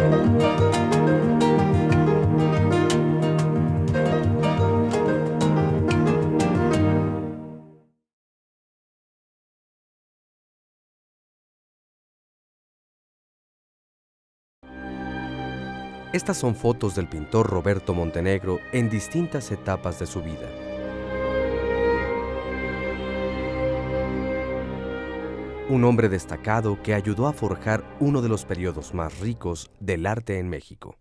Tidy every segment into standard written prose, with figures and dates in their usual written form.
Estas son fotos del pintor Roberto Montenegro en distintas etapas de su vida. Un hombre destacado que ayudó a forjar uno de los periodos más ricos del arte en México.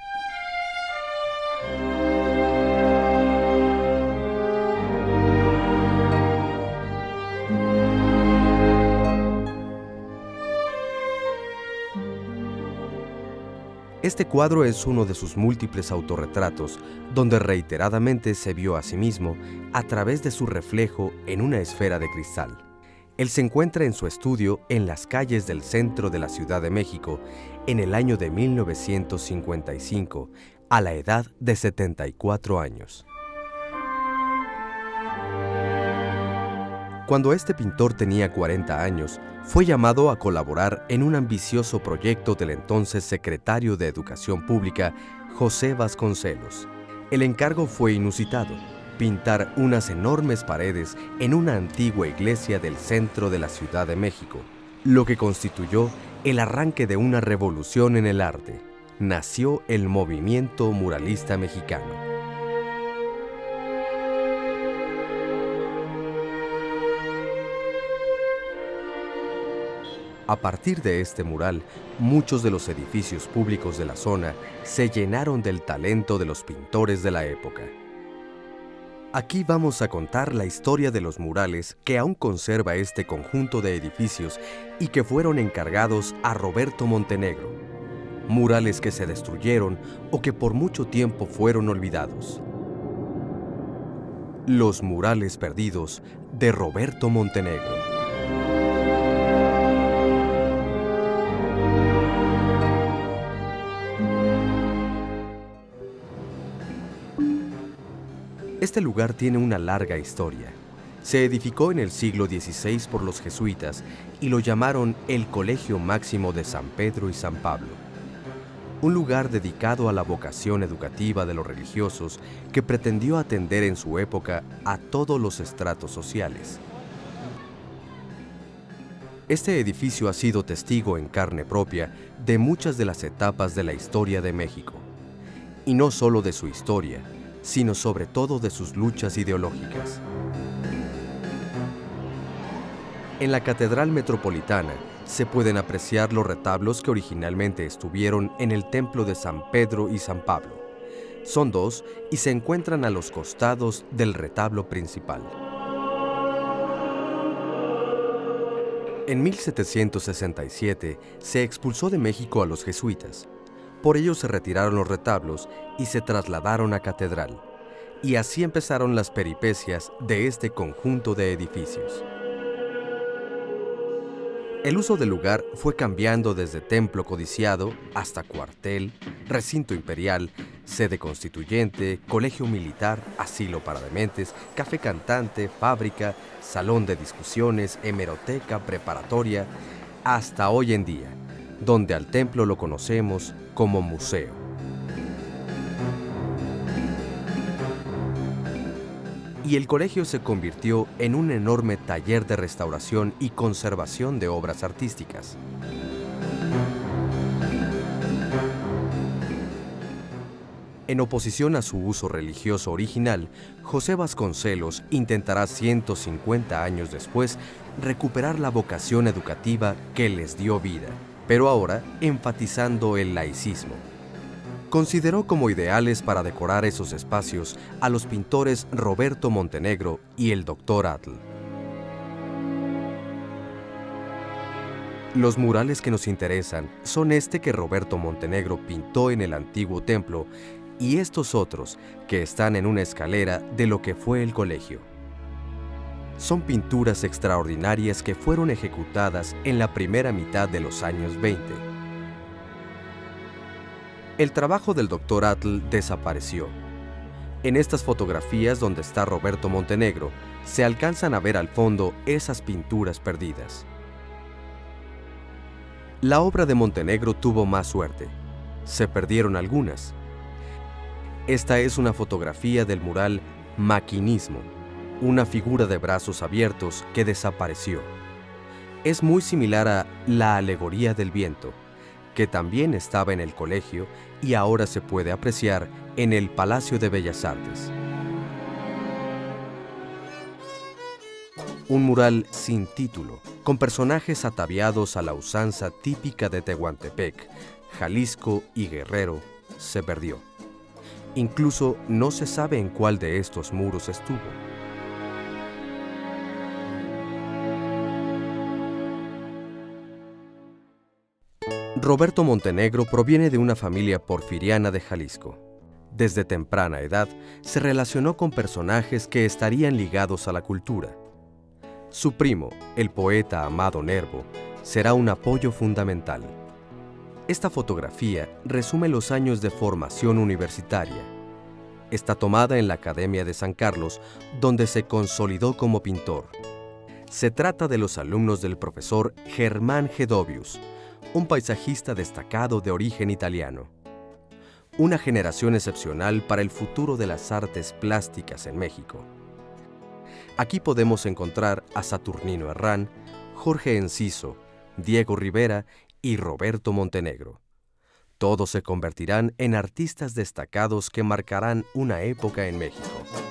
Este cuadro es uno de sus múltiples autorretratos, donde reiteradamente se vio a sí mismo a través de su reflejo en una esfera de cristal. Él se encuentra en su estudio en las calles del centro de la Ciudad de México en el año de 1955, a la edad de 74 años. Cuando este pintor tenía 40 años, fue llamado a colaborar en un ambicioso proyecto del entonces secretario de Educación Pública, José Vasconcelos. El encargo fue inusitado: pintar unas enormes paredes en una antigua iglesia del centro de la Ciudad de México, lo que constituyó el arranque de una revolución en el arte. Nació el movimiento muralista mexicano. A partir de este mural, muchos de los edificios públicos de la zona se llenaron del talento de los pintores de la época. Aquí vamos a contar la historia de los murales que aún conserva este conjunto de edificios y que fueron encargados a Roberto Montenegro. Murales que se destruyeron o que por mucho tiempo fueron olvidados. Los murales perdidos de Roberto Montenegro. Este lugar tiene una larga historia. Se edificó en el siglo XVI por los jesuitas y lo llamaron el Colegio Máximo de San Pedro y San Pablo. Un lugar dedicado a la vocación educativa de los religiosos que pretendió atender en su época a todos los estratos sociales. Este edificio ha sido testigo en carne propia de muchas de las etapas de la historia de México. Y no solo de su historia, sino sobre todo de sus luchas ideológicas. En la Catedral Metropolitana se pueden apreciar los retablos que originalmente estuvieron en el Templo de San Pedro y San Pablo. Son dos y se encuentran a los costados del retablo principal. En 1767 se expulsó de México a los jesuitas. Por ello se retiraron los retablos y se trasladaron a catedral. Y así empezaron las peripecias de este conjunto de edificios. El uso del lugar fue cambiando desde templo codiciado hasta cuartel, recinto imperial, sede constituyente, colegio militar, asilo para dementes, café cantante, fábrica, salón de discusiones, hemeroteca, preparatoria, hasta hoy en día, donde al templo lo conocemos como museo. Y el colegio se convirtió en un enorme taller de restauración y conservación de obras artísticas. En oposición a su uso religioso original, José Vasconcelos intentará 150 años después recuperar la vocación educativa que les dio vida, pero ahora enfatizando el laicismo. Consideró como ideales para decorar esos espacios a los pintores Roberto Montenegro y el Dr. Atl. Los murales que nos interesan son este que Roberto Montenegro pintó en el antiguo templo y estos otros que están en una escalera de lo que fue el colegio. Son pinturas extraordinarias que fueron ejecutadas en la primera mitad de los años 20. El trabajo del Dr. Atl desapareció. En estas fotografías donde está Roberto Montenegro, se alcanzan a ver al fondo esas pinturas perdidas. La obra de Montenegro tuvo más suerte. Se perdieron algunas. Esta es una fotografía del mural Maquinismo, una figura de brazos abiertos que desapareció. Es muy similar a La alegoría del viento, que también estaba en el colegio y ahora se puede apreciar en el Palacio de Bellas Artes. Un mural sin título, con personajes ataviados a la usanza típica de Tehuantepec, Jalisco y Guerrero, se perdió. Incluso no se sabe en cuál de estos muros estuvo. Roberto Montenegro proviene de una familia porfiriana de Jalisco. Desde temprana edad se relacionó con personajes que estarían ligados a la cultura. Su primo, el poeta Amado Nervo, será un apoyo fundamental. Esta fotografía resume los años de formación universitaria. Está tomada en la Academia de San Carlos, donde se consolidó como pintor. Se trata de los alumnos del profesor Germán Gedovius, un paisajista destacado de origen italiano. Una generación excepcional para el futuro de las artes plásticas en México. Aquí podemos encontrar a Saturnino Herrán, Jorge Enciso, Diego Rivera y Roberto Montenegro. Todos se convertirán en artistas destacados que marcarán una época en México.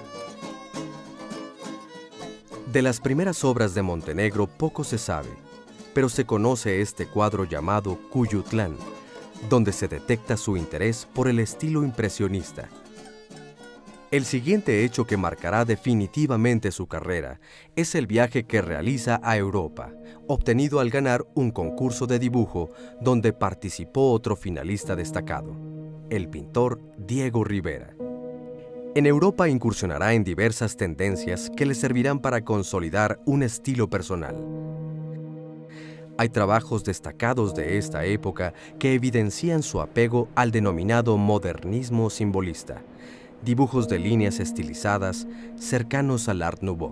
De las primeras obras de Montenegro poco se sabe, pero se conoce este cuadro llamado Cuyutlán, donde se detecta su interés por el estilo impresionista. El siguiente hecho que marcará definitivamente su carrera es el viaje que realiza a Europa, obtenido al ganar un concurso de dibujo donde participó otro finalista destacado, el pintor Diego Rivera. En Europa incursionará en diversas tendencias que le servirán para consolidar un estilo personal. Hay trabajos destacados de esta época que evidencian su apego al denominado modernismo simbolista, dibujos de líneas estilizadas cercanos al Art Nouveau.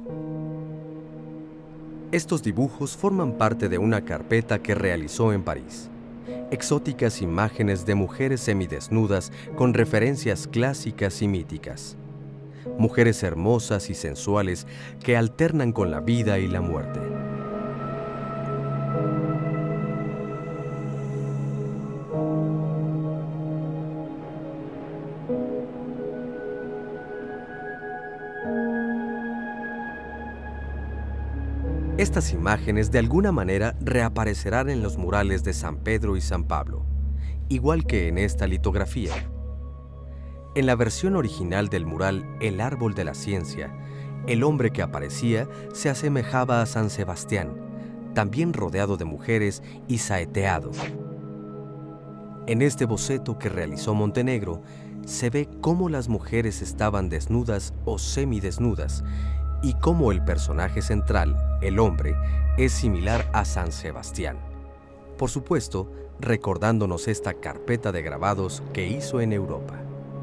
Estos dibujos forman parte de una carpeta que realizó en París. Exóticas imágenes de mujeres semidesnudas con referencias clásicas y míticas. Mujeres hermosas y sensuales que alternan con la vida y la muerte. Estas imágenes de alguna manera reaparecerán en los murales de San Pedro y San Pablo, igual que en esta litografía. En la versión original del mural El Árbol de la Ciencia, el hombre que aparecía se asemejaba a San Sebastián, también rodeado de mujeres y saeteado. En este boceto que realizó Montenegro, se ve cómo las mujeres estaban desnudas o semidesnudas, y cómo el personaje central, el hombre, es similar a San Sebastián. Por supuesto, recordándonos esta carpeta de grabados que hizo en Europa.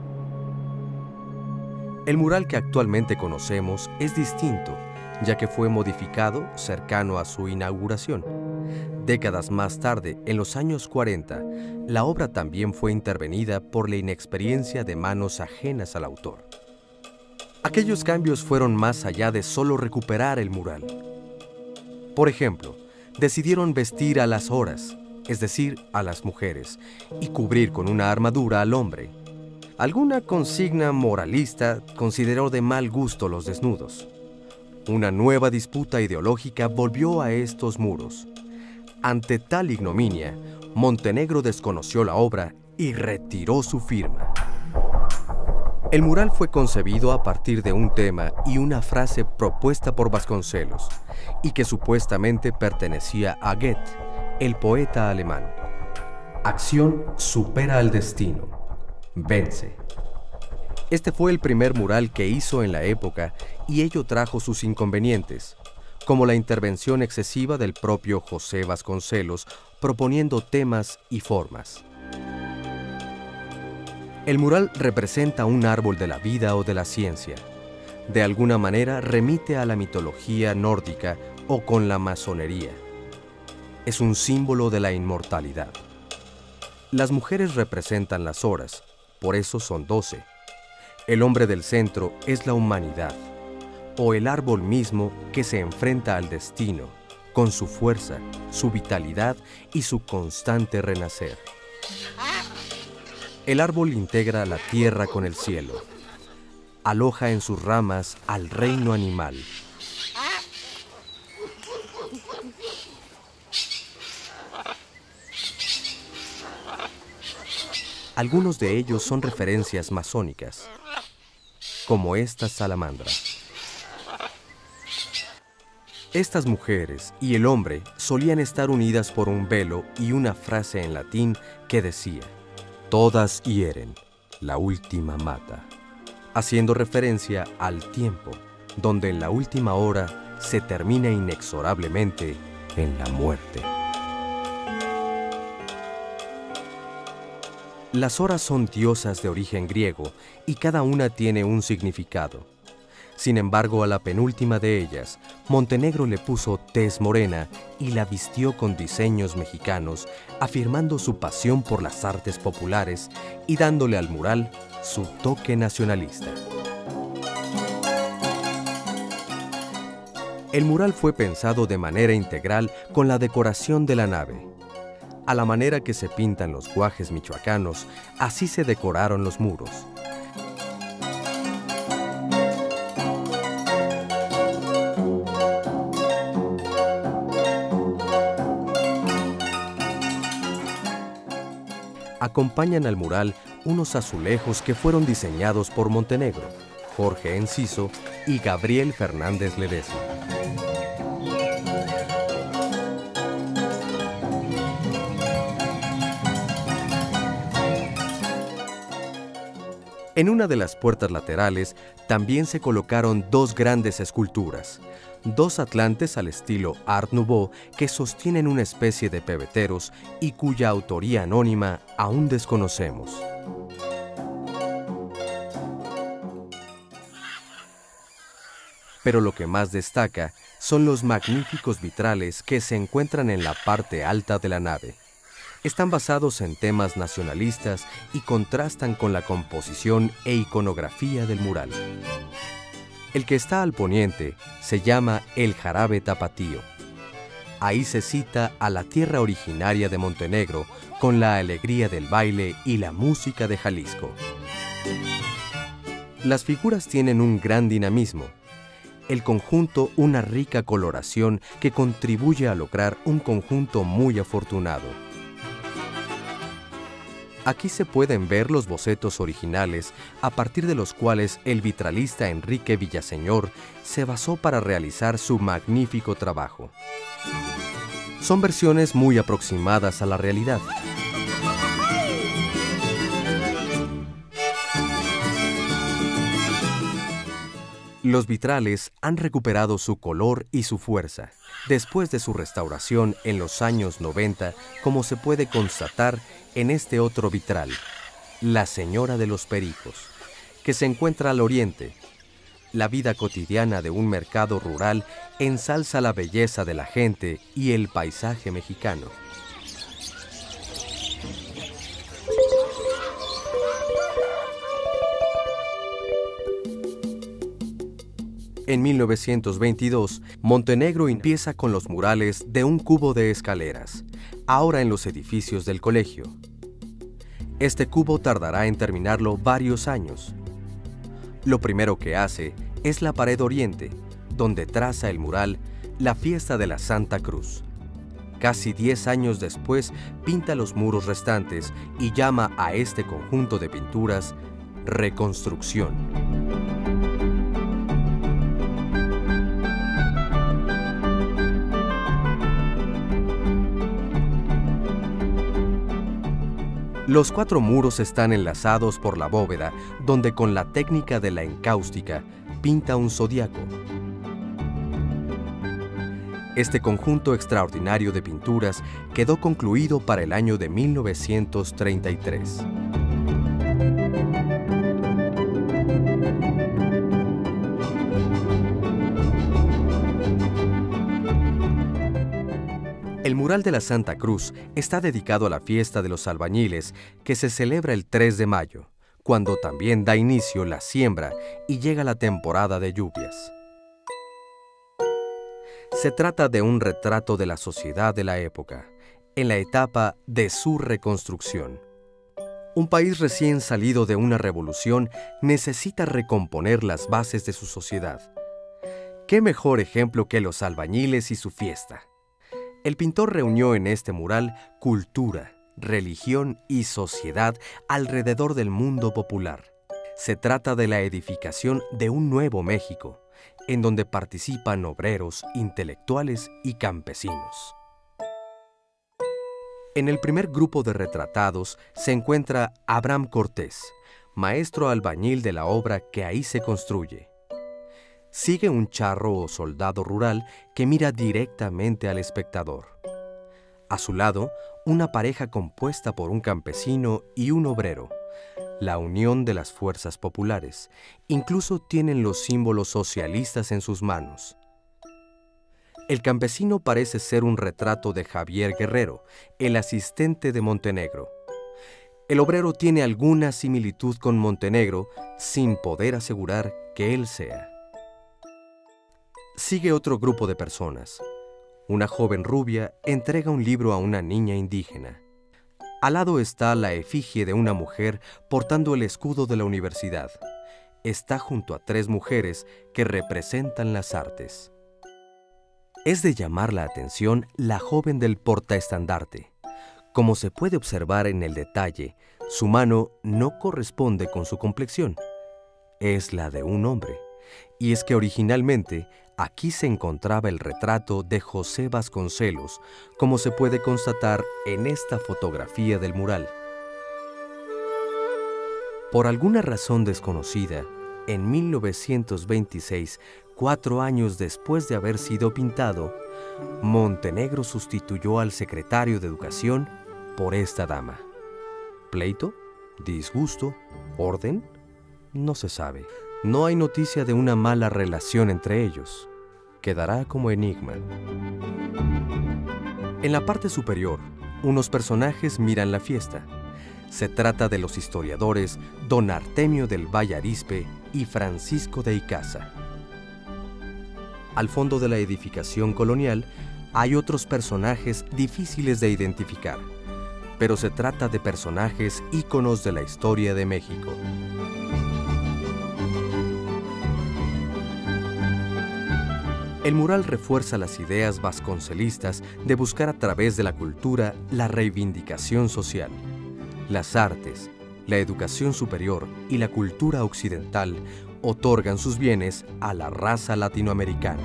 El mural que actualmente conocemos es distinto, ya que fue modificado cercano a su inauguración. Décadas más tarde, en los años 40, la obra también fue intervenida por la inexperiencia de manos ajenas al autor. Aquellos cambios fueron más allá de solo recuperar el mural. Por ejemplo, decidieron vestir a las horas, es decir, a las mujeres, y cubrir con una armadura al hombre. Alguna consigna moralista consideró de mal gusto los desnudos. Una nueva disputa ideológica volvió a estos muros. Ante tal ignominia, Montenegro desconoció la obra y retiró su firma. El mural fue concebido a partir de un tema y una frase propuesta por Vasconcelos, y que supuestamente pertenecía a Goethe, el poeta alemán. Acción supera al destino. Vence. Este fue el primer mural que hizo en la época y ello trajo sus inconvenientes, como la intervención excesiva del propio José Vasconcelos proponiendo temas y formas. El mural representa un árbol de la vida o de la ciencia. De alguna manera remite a la mitología nórdica o con la masonería. Es un símbolo de la inmortalidad. Las mujeres representan las horas, por eso son 12. El hombre del centro es la humanidad, o el árbol mismo que se enfrenta al destino, con su fuerza, su vitalidad y su constante renacer. El árbol integra la tierra con el cielo. Aloja en sus ramas al reino animal. Algunos de ellos son referencias masónicas, como esta salamandra. Estas mujeres y el hombre solían estar unidas por un velo y una frase en latín que decía: todas hieren, la última mata, haciendo referencia al tiempo, donde en la última hora se termina inexorablemente en la muerte. Las horas son diosas de origen griego y cada una tiene un significado. Sin embargo, a la penúltima de ellas, Montenegro le puso tez morena y la vistió con diseños mexicanos, afirmando su pasión por las artes populares y dándole al mural su toque nacionalista. El mural fue pensado de manera integral con la decoración de la nave. A la manera que se pintan los guajes michoacanos, así se decoraron los muros. Acompañan al mural unos azulejos que fueron diseñados por Montenegro, Jorge Enciso y Gabriel Fernández Ledesma. En una de las puertas laterales también se colocaron dos grandes esculturas, dos atlantes al estilo Art Nouveau que sostienen una especie de pebeteros y cuya autoría anónima aún desconocemos. Pero lo que más destaca son los magníficos vitrales que se encuentran en la parte alta de la nave. Están basados en temas nacionalistas y contrastan con la composición e iconografía del mural. El que está al poniente se llama El Jarabe Tapatío. Ahí se cita a la tierra originaria de Montenegro con la alegría del baile y la música de Jalisco. Las figuras tienen un gran dinamismo. El conjunto una rica coloración que contribuye a lograr un conjunto muy afortunado. Aquí se pueden ver los bocetos originales a partir de los cuales el vitralista Enrique Villaseñor se basó para realizar su magnífico trabajo. Son versiones muy aproximadas a la realidad. Los vitrales han recuperado su color y su fuerza después de su restauración en los años 90, como se puede constatar en este otro vitral, La Señora de los Pericos, que se encuentra al oriente. La vida cotidiana de un mercado rural ensalza la belleza de la gente y el paisaje mexicano. En 1922, Montenegro empieza con los murales de un cubo de escaleras, ahora en los edificios del colegio. Este cubo tardará en terminarlo varios años. Lo primero que hace es la pared oriente, donde traza el mural La Fiesta de la Santa Cruz. Casi 10 años después, pinta los muros restantes y llama a este conjunto de pinturas Reconstrucción. Los 4 muros están enlazados por la bóveda, donde con la técnica de la encáustica pinta un zodiaco. Este conjunto extraordinario de pinturas quedó concluido para el año de 1933. El mural de la Santa Cruz está dedicado a la fiesta de los albañiles que se celebra el 3 de mayo, cuando también da inicio la siembra y llega la temporada de lluvias. Se trata de un retrato de la sociedad de la época, en la etapa de su reconstrucción. Un país recién salido de una revolución necesita recomponer las bases de su sociedad. ¿Qué mejor ejemplo que los albañiles y su fiesta? El pintor reunió en este mural cultura, religión y sociedad alrededor del mundo popular. Se trata de la edificación de un nuevo México, en donde participan obreros, intelectuales y campesinos. En el primer grupo de retratados se encuentra Abraham Cortés, maestro albañil de la obra que ahí se construye. Sigue un charro o soldado rural que mira directamente al espectador. A su lado, una pareja compuesta por un campesino y un obrero, la unión de las fuerzas populares. Incluso tienen los símbolos socialistas en sus manos. El campesino parece ser un retrato de Javier Guerrero, el asistente de Montenegro. El obrero tiene alguna similitud con Montenegro, sin poder asegurar que él sea. Sigue otro grupo de personas. Una joven rubia entrega un libro a una niña indígena. Al lado está la efigie de una mujer portando el escudo de la universidad. Está junto a 3 mujeres que representan las artes. Es de llamar la atención la joven del portaestandarte. Como se puede observar en el detalle, su mano no corresponde con su complexión. Es la de un hombre. Y es que originalmente aquí se encontraba el retrato de José Vasconcelos, como se puede constatar en esta fotografía del mural. Por alguna razón desconocida, en 1926, 4 años después de haber sido pintado, Montenegro sustituyó al secretario de Educación por esta dama. ¿Pleito? ¿Disgusto? ¿Orden? No se sabe. No hay noticia de una mala relación entre ellos. Quedará como enigma. En la parte superior, unos personajes miran la fiesta. Se trata de los historiadores Don Artemio del Valle Arizpe y Francisco de Icaza. Al fondo de la edificación colonial hay otros personajes difíciles de identificar, pero se trata de personajes íconos de la historia de México. El mural refuerza las ideas vasconcelistas de buscar a través de la cultura la reivindicación social. Las artes, la educación superior y la cultura occidental otorgan sus bienes a la raza latinoamericana.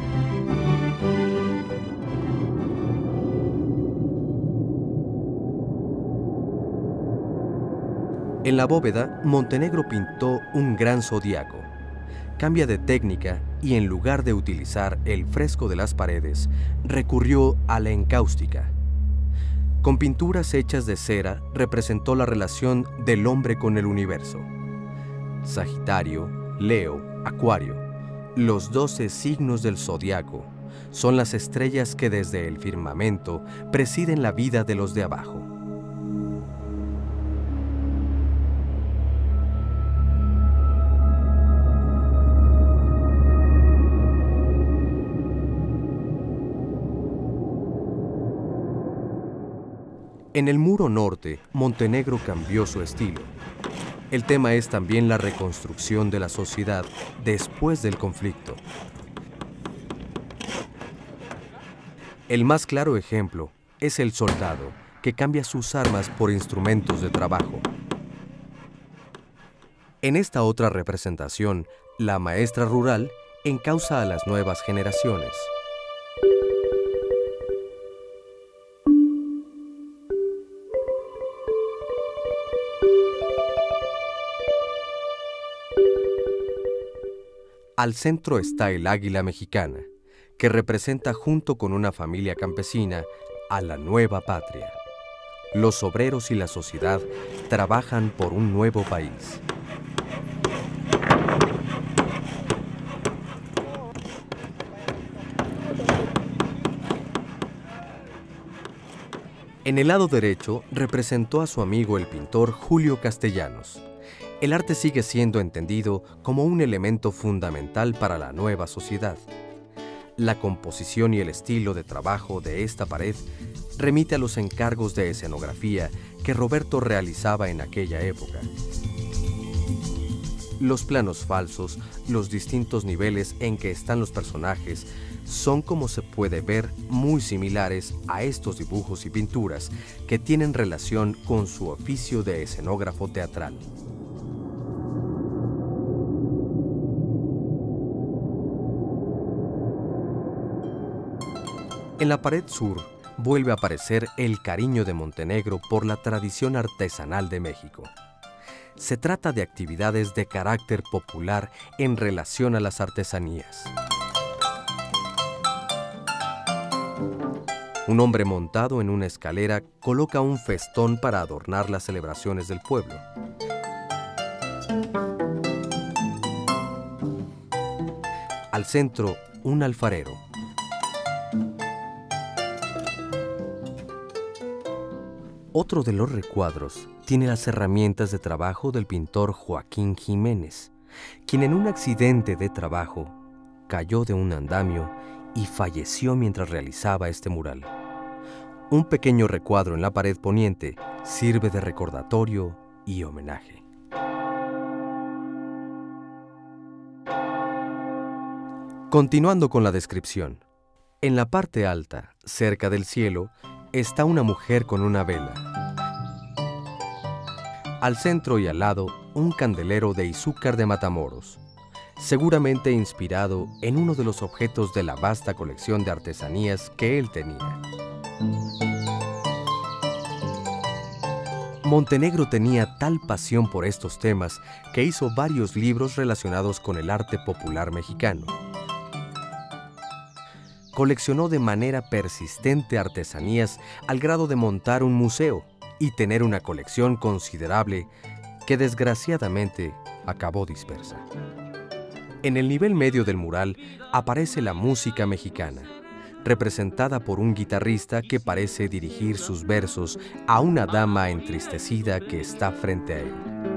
En la bóveda, Montenegro pintó un gran zodiaco. Cambia de técnica y en lugar de utilizar el fresco de las paredes, recurrió a la encáustica. Con pinturas hechas de cera representó la relación del hombre con el universo. Sagitario, Leo, Acuario, los 12 signos del zodiaco, son las estrellas que desde el firmamento presiden la vida de los de abajo. En el muro norte, Montenegro cambió su estilo. El tema es también la reconstrucción de la sociedad después del conflicto. El más claro ejemplo es el soldado, que cambia sus armas por instrumentos de trabajo. En esta otra representación, la maestra rural encausa a las nuevas generaciones. Al centro está el águila mexicana, que representa junto con una familia campesina a la nueva patria. Los obreros y la sociedad trabajan por un nuevo país. En el lado derecho representó a su amigo el pintor Julio Castellanos. El arte sigue siendo entendido como un elemento fundamental para la nueva sociedad. La composición y el estilo de trabajo de esta pared remite a los encargos de escenografía que Roberto realizaba en aquella época. Los planos falsos, los distintos niveles en que están los personajes, son, como se puede ver, muy similares a estos dibujos y pinturas que tienen relación con su oficio de escenógrafo teatral. En la pared sur vuelve a aparecer el cariño de Montenegro por la tradición artesanal de México. Se trata de actividades de carácter popular en relación a las artesanías. Un hombre montado en una escalera coloca un festón para adornar las celebraciones del pueblo. Al centro, un alfarero. Otro de los recuadros tiene las herramientas de trabajo del pintor Joaquín Jiménez, quien en un accidente de trabajo cayó de un andamio y falleció mientras realizaba este mural. Un pequeño recuadro en la pared poniente sirve de recordatorio y homenaje. Continuando con la descripción. En la parte alta, cerca del cielo, está una mujer con una vela. Al centro y al lado, un candelero de Izúcar de Matamoros, seguramente inspirado en uno de los objetos de la vasta colección de artesanías que él tenía. Montenegro tenía tal pasión por estos temas que hizo varios libros relacionados con el arte popular mexicano. Coleccionó de manera persistente artesanías al grado de montar un museo y tener una colección considerable que desgraciadamente acabó dispersa. En el nivel medio del mural aparece la música mexicana, representada por un guitarrista que parece dirigir sus versos a una dama entristecida que está frente a él.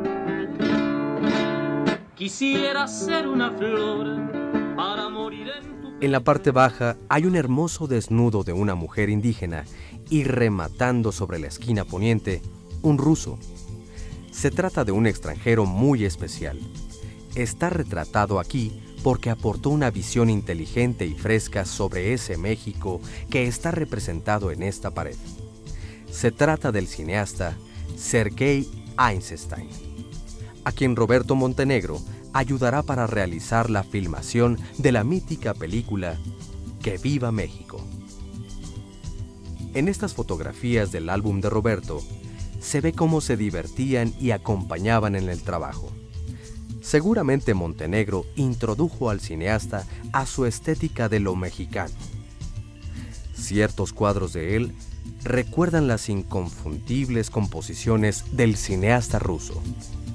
Quisiera ser una flor para morir en... En la parte baja hay un hermoso desnudo de una mujer indígena y rematando sobre la esquina poniente, un ruso. Se trata de un extranjero muy especial. Está retratado aquí porque aportó una visión inteligente y fresca sobre ese México que está representado en esta pared. Se trata del cineasta Sergei Eisenstein, a quien Roberto Montenegro ayudará para realizar la filmación de la mítica película Que Viva México. En estas fotografías del álbum de Roberto, se ve cómo se divertían y acompañaban en el trabajo. Seguramente Montenegro introdujo al cineasta a su estética de lo mexicano. Ciertos cuadros de él recuerdan las inconfundibles composiciones del cineasta ruso.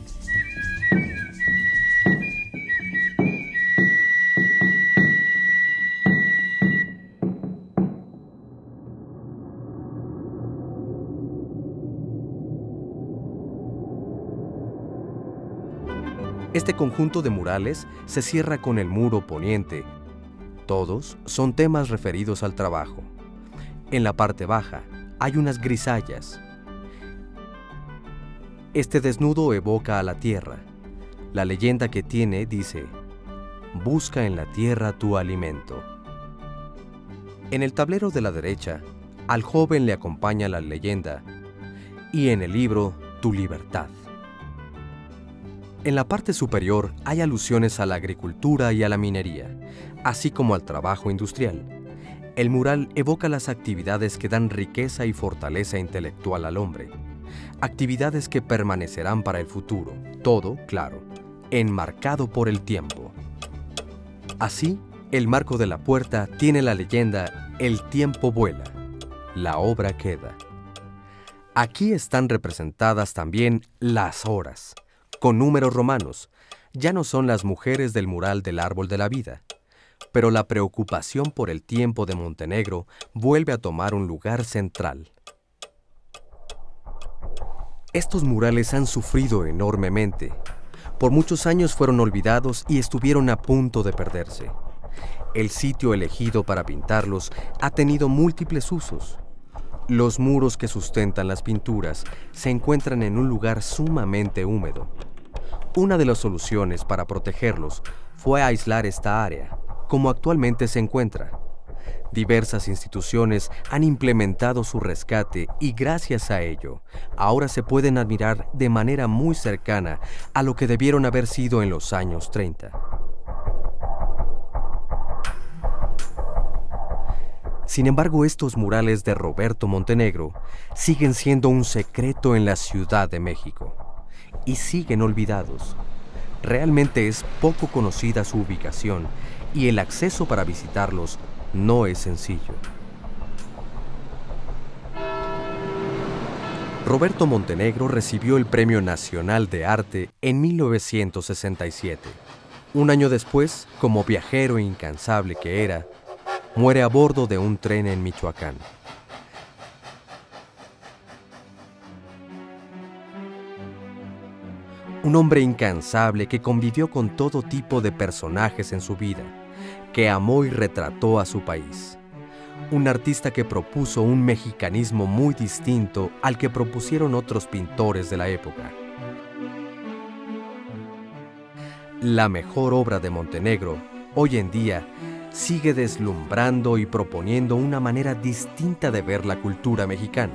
Este conjunto de murales se cierra con el muro poniente. Todos son temas referidos al trabajo. En la parte baja hay unas grisallas. Este desnudo evoca a la tierra. La leyenda que tiene dice: busca en la tierra tu alimento. En el tablero de la derecha, al joven le acompaña la leyenda: y en el libro, tu libertad. En la parte superior hay alusiones a la agricultura y a la minería, así como al trabajo industrial. El mural evoca las actividades que dan riqueza y fortaleza intelectual al hombre, actividades que permanecerán para el futuro, todo, claro, enmarcado por el tiempo. Así, el marco de la puerta tiene la leyenda: el tiempo vuela, la obra queda. Aquí están representadas también las horas, con números romanos. Ya no son las mujeres del mural del árbol de la vida, pero la preocupación por el tiempo de Montenegro vuelve a tomar un lugar central. Estos murales han sufrido enormemente. Por muchos años fueron olvidados y estuvieron a punto de perderse. El sitio elegido para pintarlos ha tenido múltiples usos. Los muros que sustentan las pinturas se encuentran en un lugar sumamente húmedo. Una de las soluciones para protegerlos fue aislar esta área, como actualmente se encuentra. Diversas instituciones han implementado su rescate y gracias a ello, ahora se pueden admirar de manera muy cercana a lo que debieron haber sido en los años 30. Sin embargo, estos murales de Roberto Montenegro siguen siendo un secreto en la Ciudad de México y siguen olvidados. Realmente es poco conocida su ubicación y el acceso para visitarlos no es sencillo. Roberto Montenegro recibió el Premio Nacional de Arte en 1967. Un año después, como viajero incansable que era, muere a bordo de un tren en Michoacán. Un hombre incansable que convivió con todo tipo de personajes en su vida, que amó y retrató a su país. Un artista que propuso un mexicanismo muy distinto al que propusieron otros pintores de la época. La mejor obra de Montenegro, hoy en día, sigue deslumbrando y proponiendo una manera distinta de ver la cultura mexicana.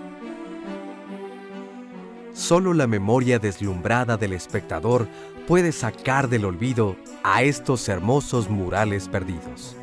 Solo la memoria deslumbrada del espectador puede sacar del olvido a estos hermosos murales perdidos.